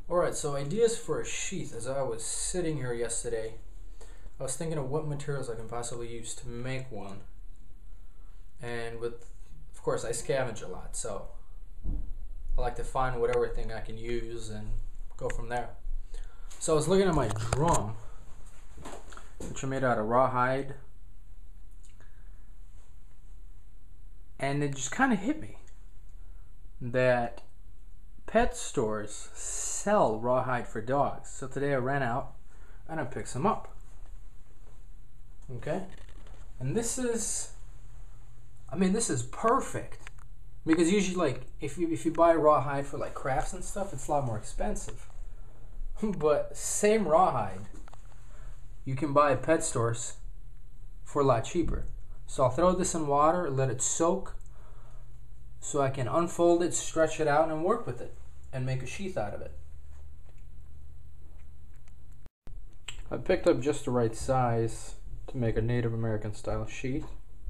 Alright, so ideas for a sheath. As I was sitting here yesterday, I was thinking of what materials I can possibly use to make one. And of course, I scavenge a lot, so I like to find whatever thing I can use and go from there. So I was looking at my drum, which I made out of rawhide, and it just kind of hit me that pet stores sell rawhide for dogs. So today I ran out and I picked some up. Okay, and this is perfect, because usually, like, if you buy rawhide for like crafts and stuff, it's a lot more expensive. But same rawhide you can buy at pet stores for a lot cheaper. So I'll throw this in water, let it soak, so I can unfold it, stretch it out, and work with it and make a sheath out of it. I picked up just the right size to make a Native American style sheath,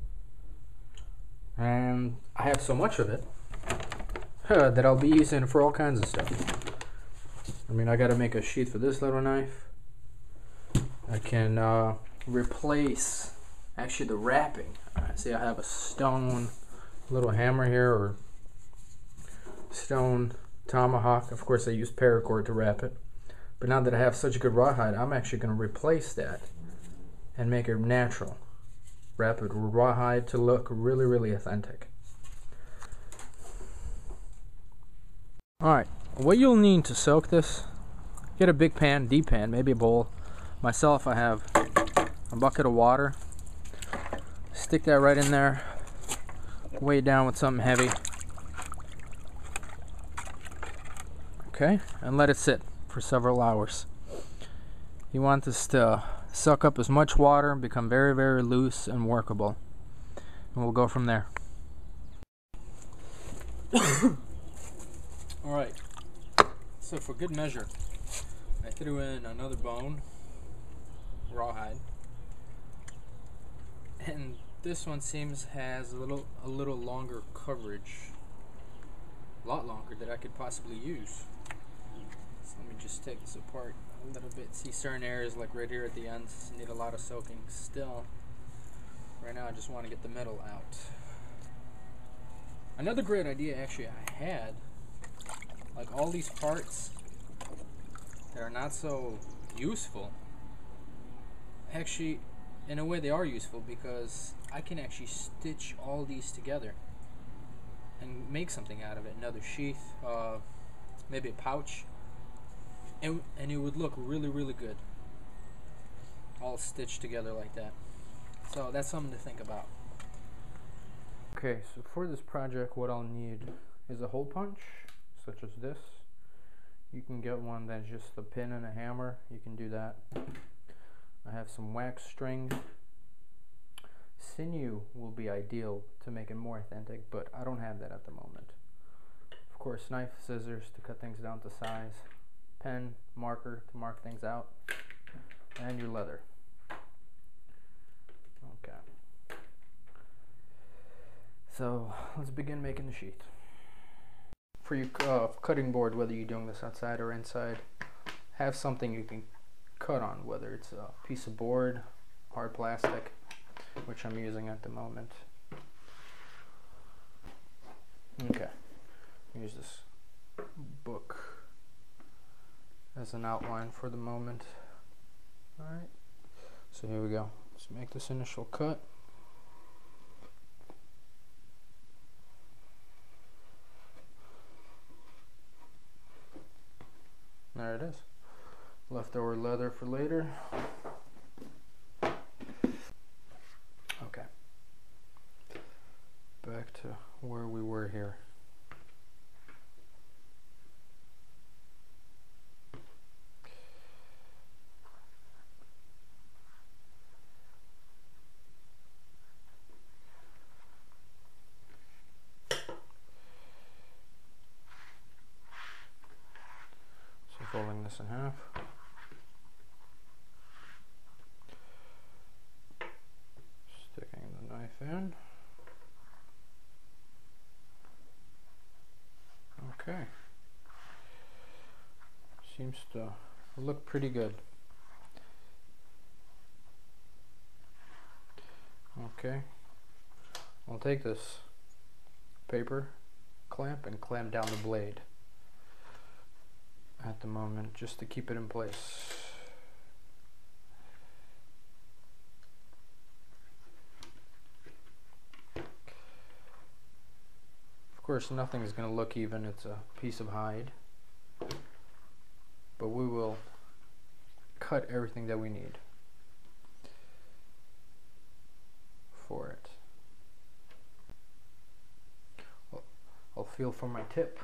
and I have so much of it that I'll be using it for all kinds of stuff. I mean, I gotta make a sheath for this little knife. I can replace actually the wrapping. See, I have a stone little hammer here, or stone tomahawk. Of course I use paracord to wrap it, but now that I have such good rawhide, I'm actually going to replace that and make it natural. Wrap it with rawhide to look really, really authentic. Alright, what you'll need to soak this, get a big pan, deep pan, maybe a bowl. Myself, I have a bucket of water. Stick that right in there, weigh it down with something heavy. Okay, and let it sit for several hours. You want this to suck up as much water and become very, very loose and workable. And we'll go from there. Alright, so for good measure, I threw in another bone, rawhide. And this one has a little longer coverage. A lot longer that I could possibly use. So let me just take this apart a little bit. See, certain areas like right here at the ends need a lot of soaking still. Right now I just want to get the metal out. Another great idea actually I had, like all these parts that are not so useful, actually in a way they are useful, because I can actually stitch all these together and make something out of it. Another sheath, maybe a pouch, and it would look really, really good all stitched together like that. So that's something to think about. Okay, so for this project what I'll need is a hole punch such as this. You can get one that's just a pin and a hammer. You can do that. I have some wax string. Sinew will be ideal to make it more authentic, but I don't have that at the moment. Of course, knife, scissors to cut things down to size, pen, marker to mark things out, and your leather. Okay. So let's begin making the sheath. For your cutting board, whether you're doing this outside or inside, have something you can cut on, whether it's a piece of board, hard plastic, which I'm using at the moment. Okay, use this book as an outline for the moment. Alright, so here we go. Let's make this initial cut. There it is. Leftover leather for later. Okay. Back to where we were here. So folding this in half. Sticking the knife in. Okay. seems to look pretty good. Okay, I'll take this paper clamp and clamp down the blade at the moment just to keep it in place. Of course, nothing's going to look even, it's a piece of hide, but we will cut everything that we need for it. I'll feel for my tip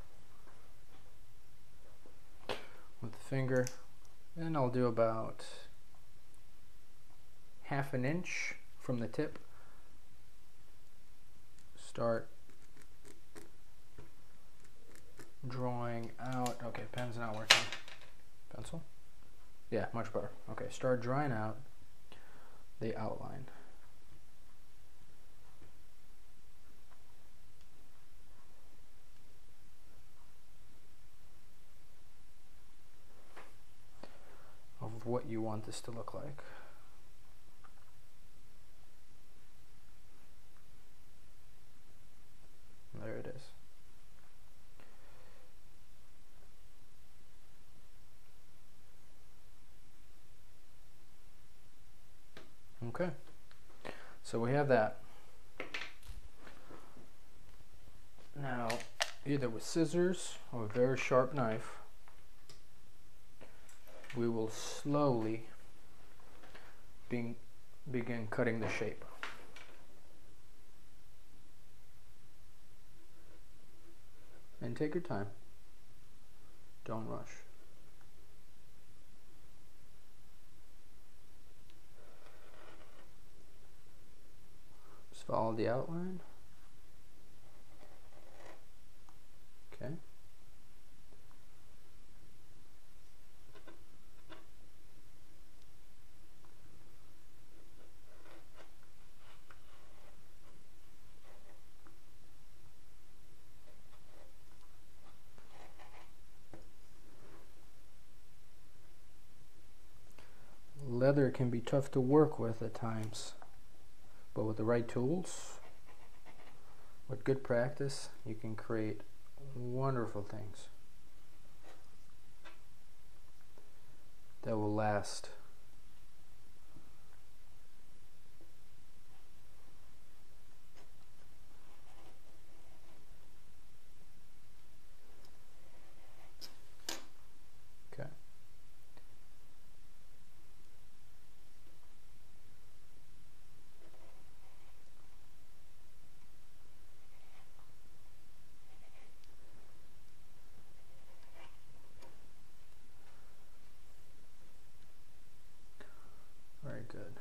with the finger, and I'll do about ½ an inch from the tip. Start drawing out. Okay, pen's not working. Pencil? Yeah, much better. Okay, start drawing out the outline. Of what you want this to look like. There it is. Okay, so we have that. Now, either with scissors or a very sharp knife, we will slowly begin cutting the shape. And take your time. Don't rush. Just follow the outline. Okay. Leather can be tough to work with at times, but with the right tools, with good practice, you can create wonderful things that will last. Okay. Very good.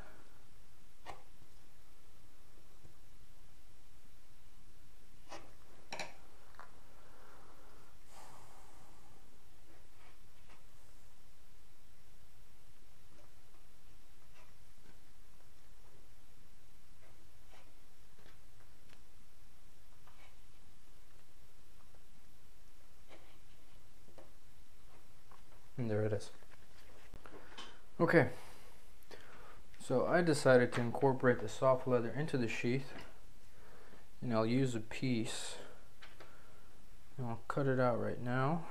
And there it is. Okay. So I decided to incorporate the soft leather into the sheath, and I'll use a piece, and I'll cut it out right now.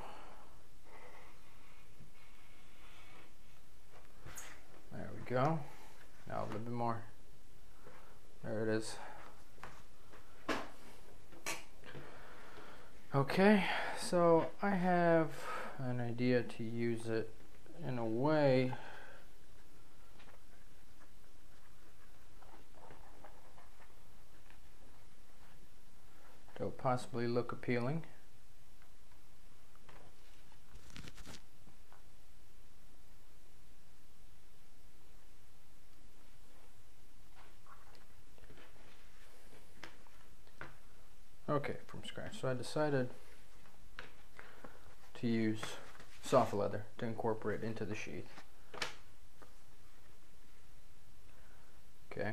There we go. Now a little bit more. There it is. Okay, so I have an idea to use it in a way that will possibly look appealing. Okay, from scratch. So I decided to use soft leather to incorporate into the sheath. Okay.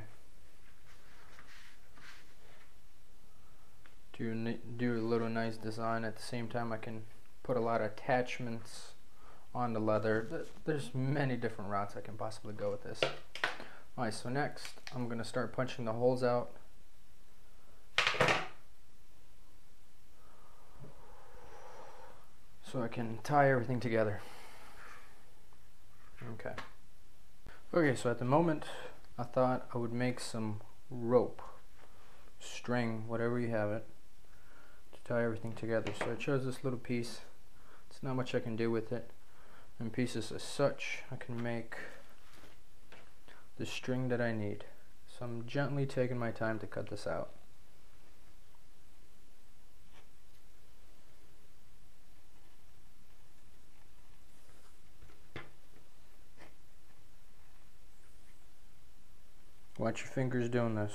Do a little nice design. At the same time, I can put a lot of attachments on the leather. There's many different routes I can possibly go with this. Alright, so next I'm going to start punching the holes out. So I can tie everything together. Okay, so at the moment I thought I would make some rope, string, whatever you have it, to tie everything together. So I chose this little piece. It's not much I can do with it. And pieces as such, I can make the string that I need. So I'm gently taking my time to cut this out. Watch your fingers doing this.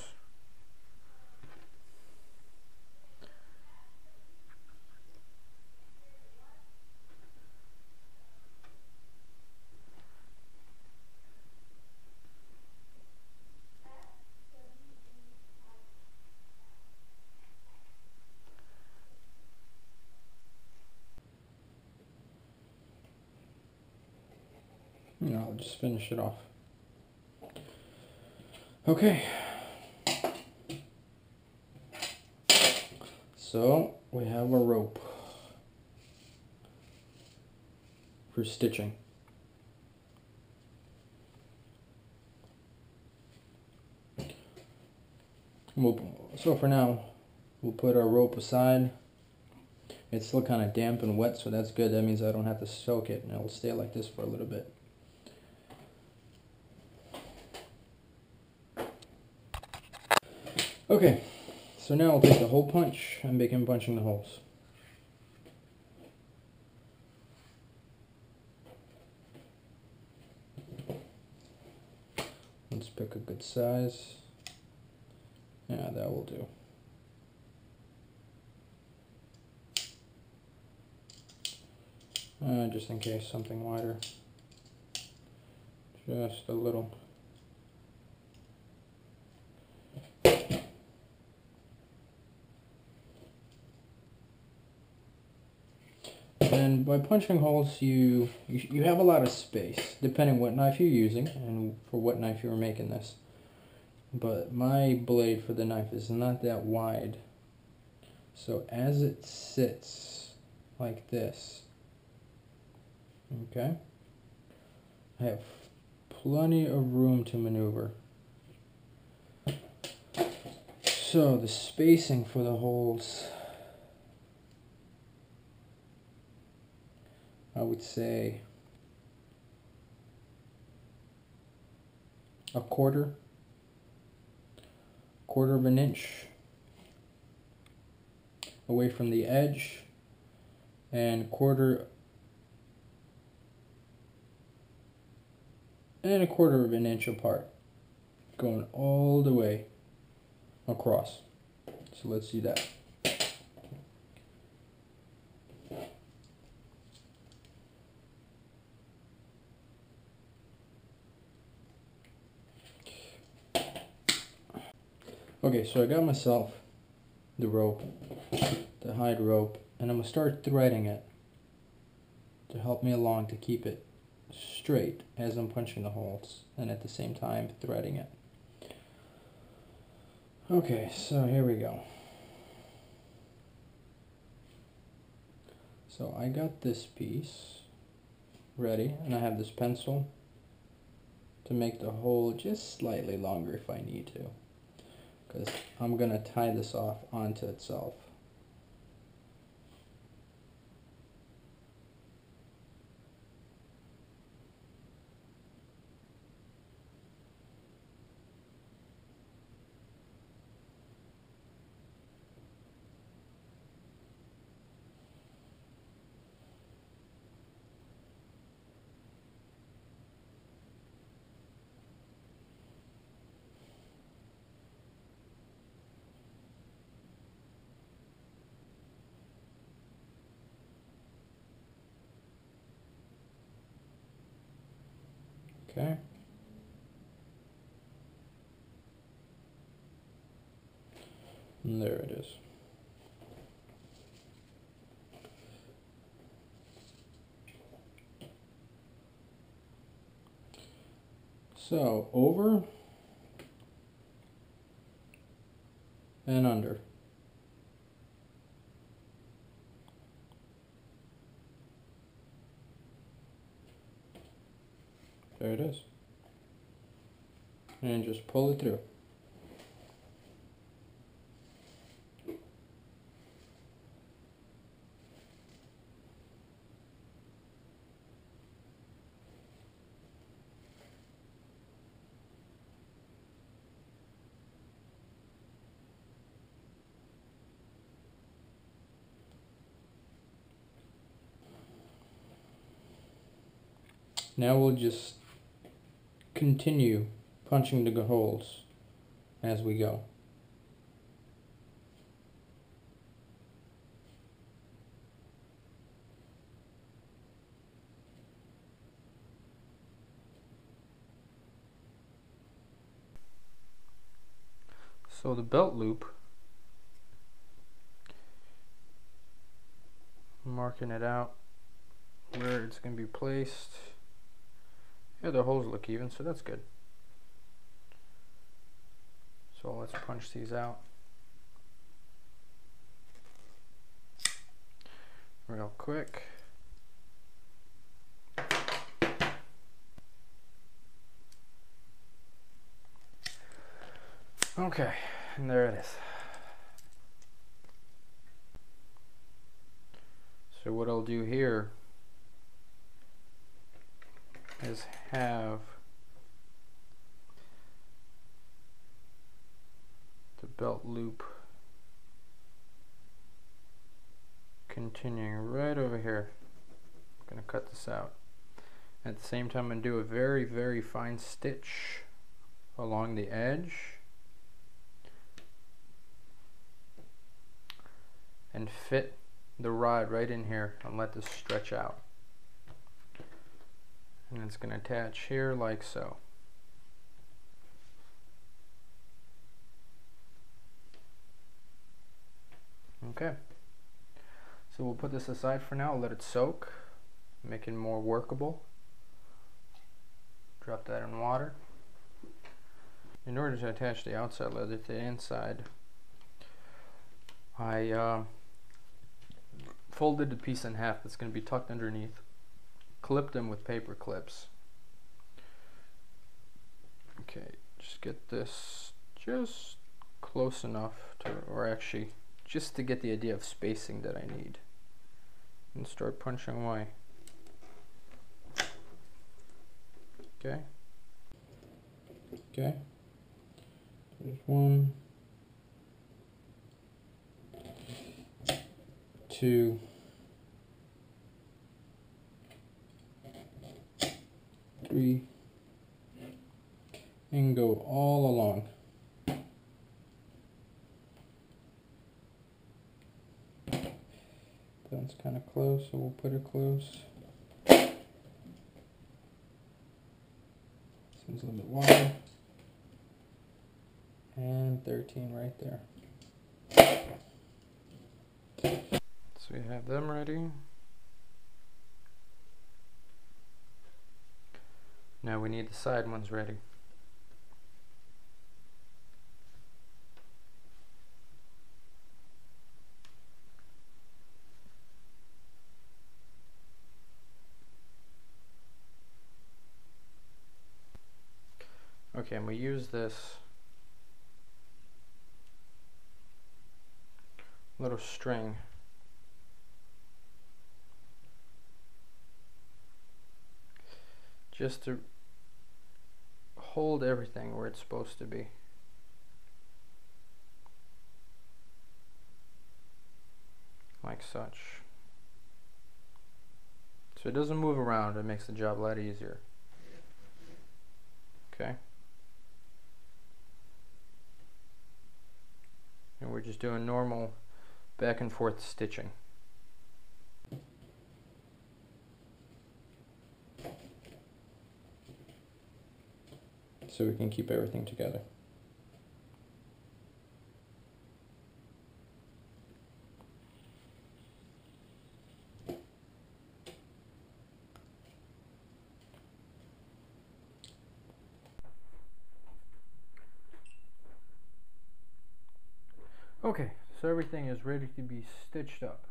I'll just finish it off. Okay. So we have a rope for stitching. So for now, we'll put our rope aside. It's still kind of damp and wet, so that's good. That means I don't have to soak it, and it'll stay like this for a little bit. Okay, so now I'll take the hole punch and begin punching the holes. Let's pick a good size. Yeah, that will do. Just in case, something wider. Just a little. And by punching holes, you have a lot of space, depending what knife you're using and for what knife you're making this. But my blade for the knife is not that wide. So as it sits like this, okay, I have plenty of room to maneuver. So the spacing for the holes, I would say a quarter of an inch away from the edge, and a quarter of an inch apart, going all the way across. So let's do that. Okay, so I got myself the rope, the hide rope, and I'm going to start threading it to help me along to keep it straight as I'm punching the holes, and at the same time threading it. Okay, so here we go. So I got this piece ready, and I have this pencil to make the hole just slightly longer if I need to, because I'm going to tie this off onto itself. Okay. And there it is. So over and under. There it is. And just pull it through. Now we'll just continue punching the holes as we go. So the belt loop, marking it out where it's going to be placed. Yeah, the holes look even, so that's good. So let's punch these out real quick. Okay, and there it is. So what I'll do here is have the belt loop continuing right over here. I'm going to cut this out. At the same time, I'm going to do a very, very fine stitch along the edge and fit the rod right in here and let this stretch out. And it's going to attach here like so. Okay. So we'll put this aside for now, let it soak, make it more workable. Drop that in water. In order to attach the outside leather to the inside, I folded the piece in half that's going to be tucked underneath, clipped them with paper clips. Okay, just get this just close enough to, or actually just to get the idea of spacing that I need, and start punching away. Okay. Okay. There's 1, 2, 3, and go all along. That's kind of close, so we'll put it close. This one's a little bit wider. And 13 right there. So we have them ready. Now we need the side ones ready. Okay, and we use this little string just to hold everything where it's supposed to be. Like such. So it doesn't move around, it makes the job a lot easier. Okay. And we're just doing normal back and forth stitching. So we can keep everything together. Okay, so everything is ready to be stitched up.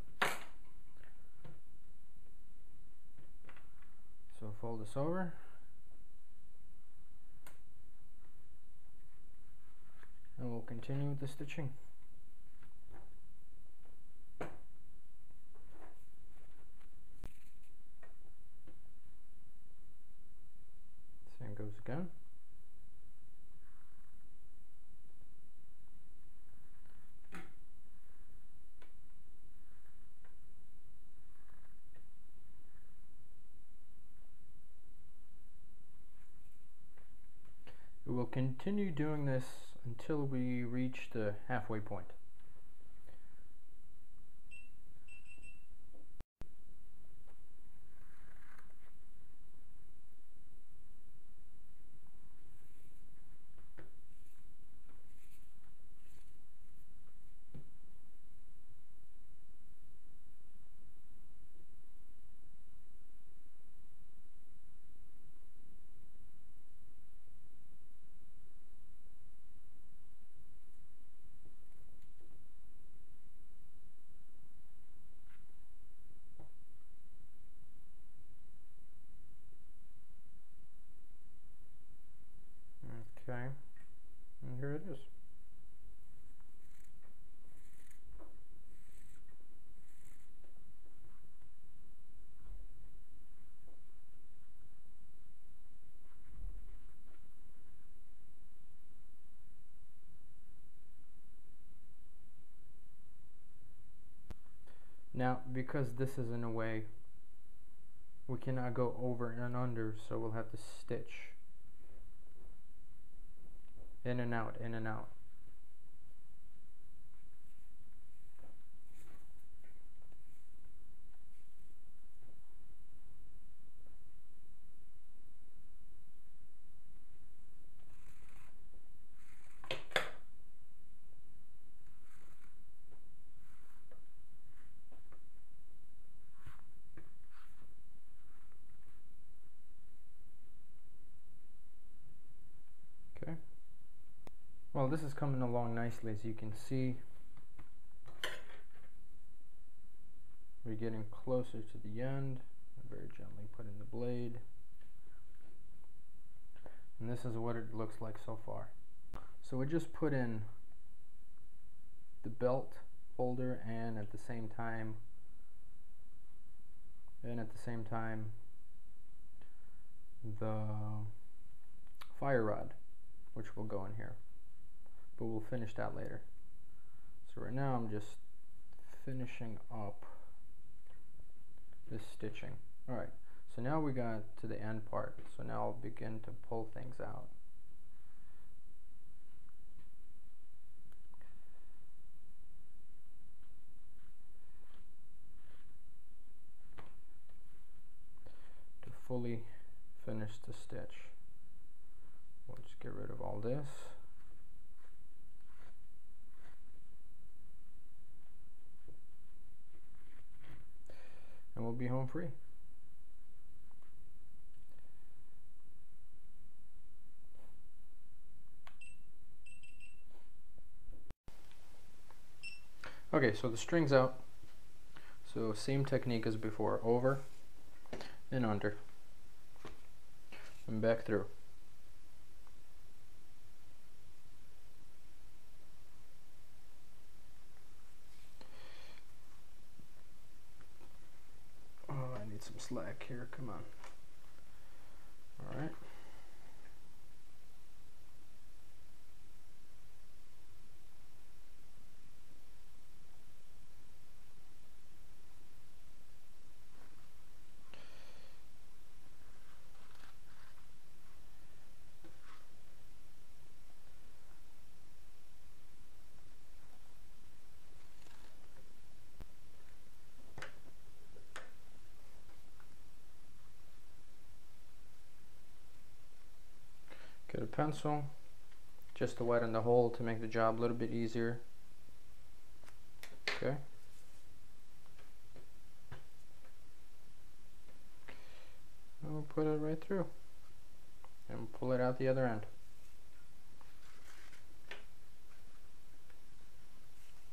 So fold this over. And we'll continue with the stitching. Same goes again. We will continue doing this until we reach the halfway point. Okay, and here it is. Now, because this is in a way, we cannot go over and under, so we'll have to stitch in and out, in and out. Okay. Well, this is coming along nicely, as you can see. We're getting closer to the end. Very gently put in the blade. And this is what it looks like so far. So we just put in the belt holder and at the same time the fire rod, which will go in here, but we'll finish that later. So right now I'm just finishing up this stitching. Alright, so now we got to the end part, so now I'll begin to pull things out. To fully finish the stitch, we'll just get rid of all this. And we'll be home free. Okay, so the string's out. So same technique as before, over and under and back through. Oh, I need some slack here, come on. All right. Get a pencil just to widen the hole to make the job a little bit easier. Okay. And we'll put it right through and pull it out the other end.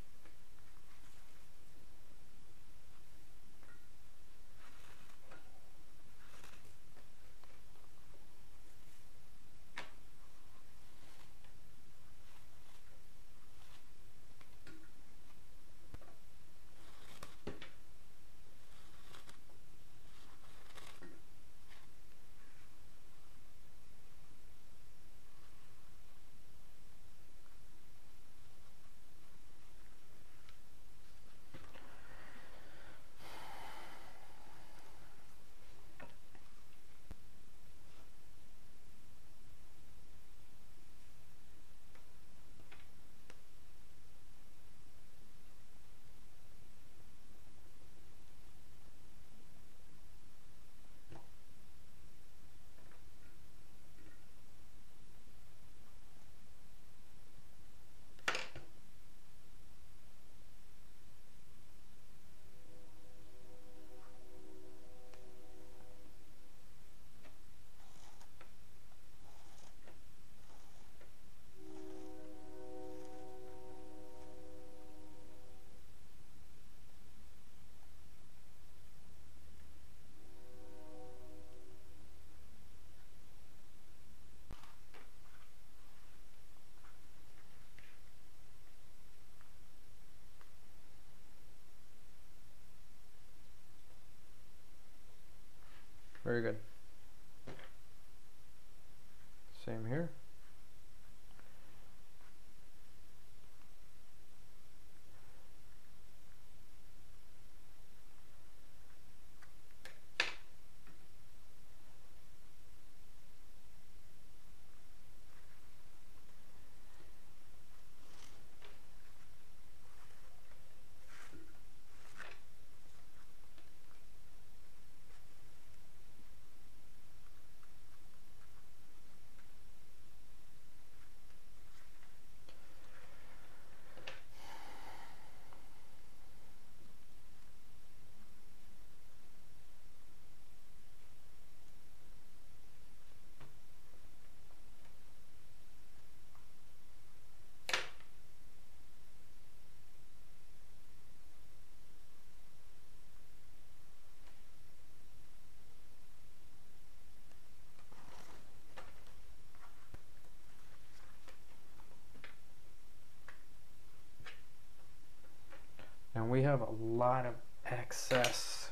we have a lot of excess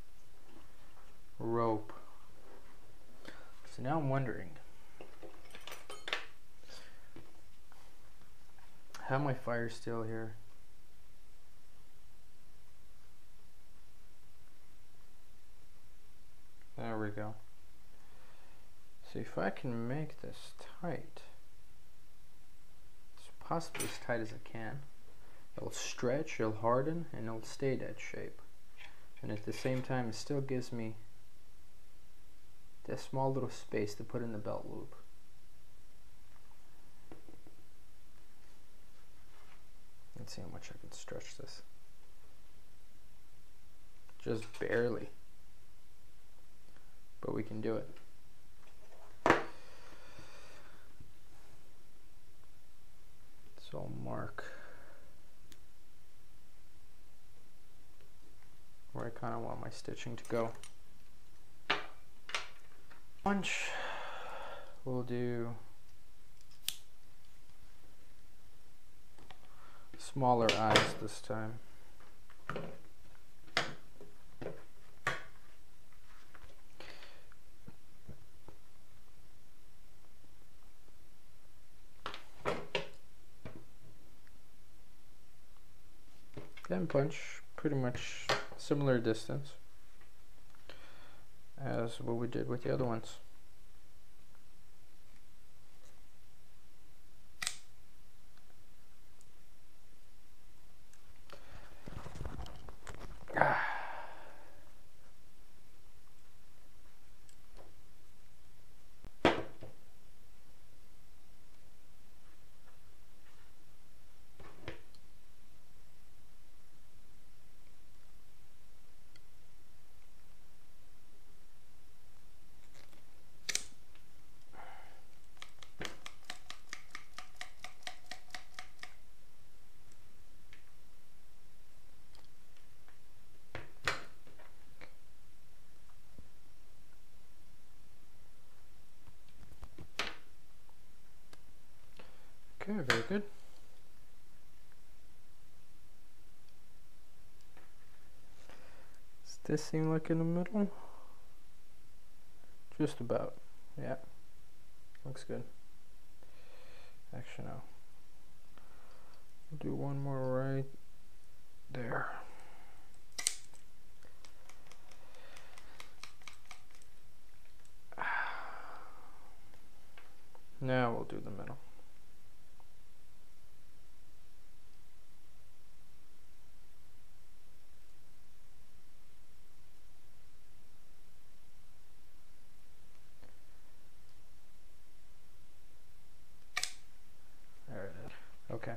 rope. So now I'm wondering, I have my fire still here. There we go. So if I can make this tight, it's possibly as tight as I can, it'll stretch, it'll harden, and it'll stay that shape. And at the same time, it still gives me this small little space to put in the belt loop. Let's see how much I can stretch this. Just barely. But we can do it. So I'll mark where I kind of want my stitching to go. Punch. We'll do smaller eyes this time. And punch pretty much similar distance as what we did with the other ones. Okay, very good. Does this seem like in the middle? Just about. Yeah. Looks good. Actually, no. We'll do one more right there. Now we'll do the middle. There it is. Okay.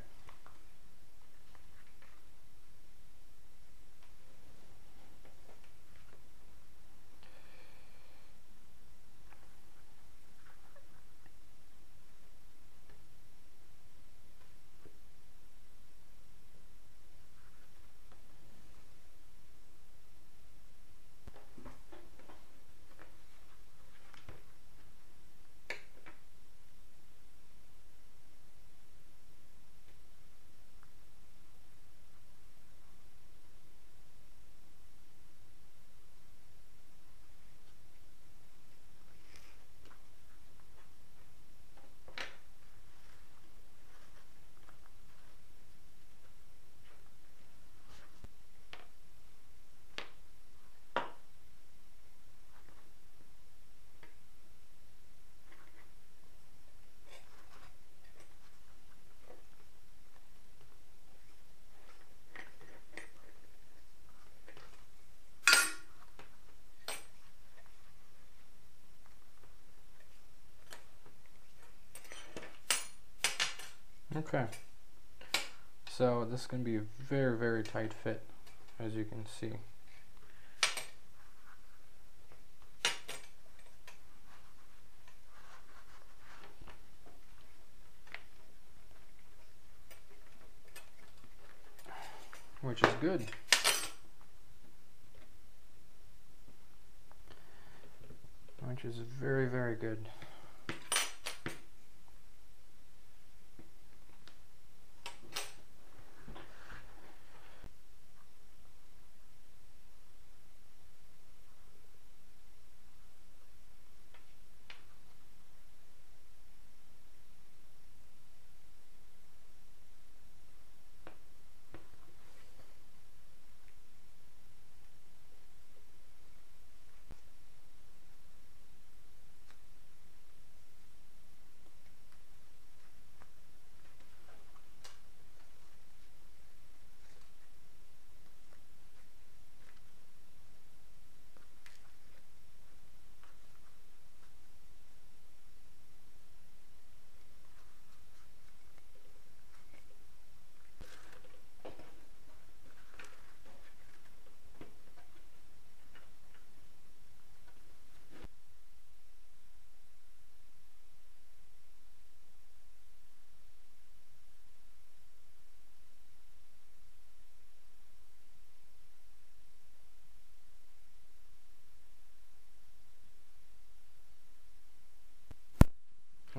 Okay, so this is going to be a very, very tight fit, as you can see. Which is good. Which is very, very good.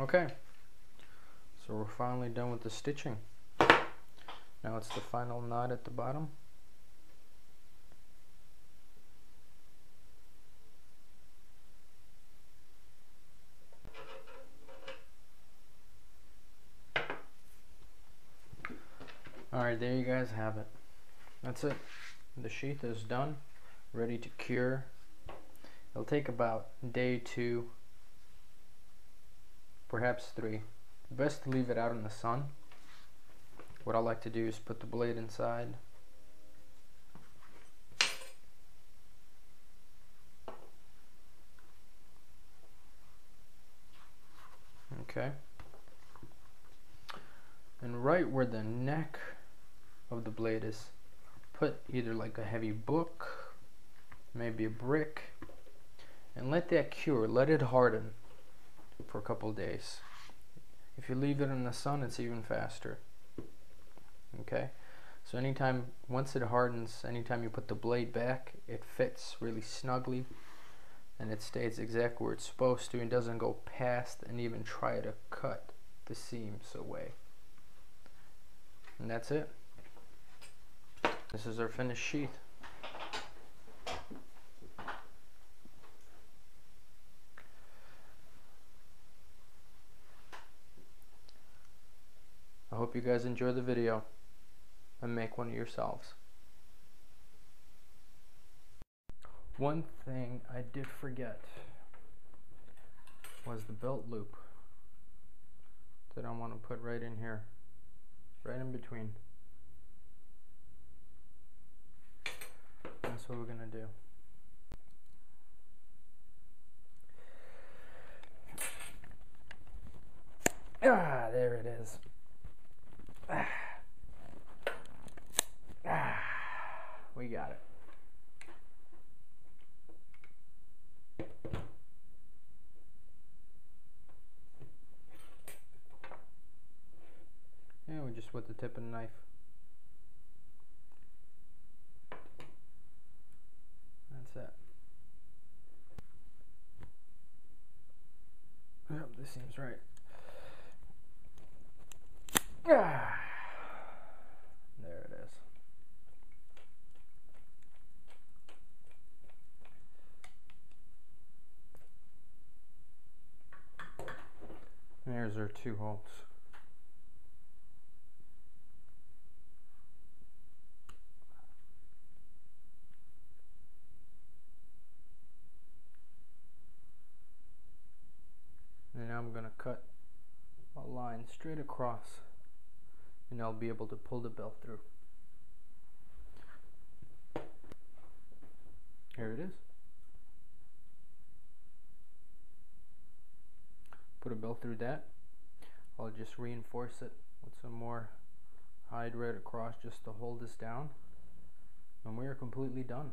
Okay, so we're finally done with the stitching. Now it's the final knot at the bottom. Alright, there you guys have it. That's it. The sheath is done, ready to cure. It'll take about day 2, perhaps 3. Best to leave it out in the sun. What I like to do is put the blade inside. Okay. And right where the neck of the blade is, put either like a heavy book, maybe a brick, and let that cure, let it harden for a couple days. If you leave it in the sun, it's even faster. Okay, so anytime, once it hardens, anytime you put the blade back, it fits really snugly and it stays exactly where it's supposed to and doesn't go past and even try to cut the seams away. And that's it. This is our finished sheath. I hope you guys enjoy the video and make one yourselves. One thing I did forget was the belt loop that I want to put right in here, right in between. That's what we're gonna do. Ah, there it is. We got it. Yeah, we just with the tip of the knife. That's it. Yep, this seems right. Ah, there it is. There's our 2 holes. And now I'm going to cut a line straight across and I'll be able to pull the belt through. Here it is. Put a belt through that. I'll just reinforce it with some more hide right across just to hold this down. And we are completely done.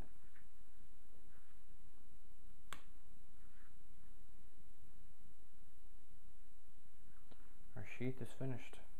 Our sheath is finished.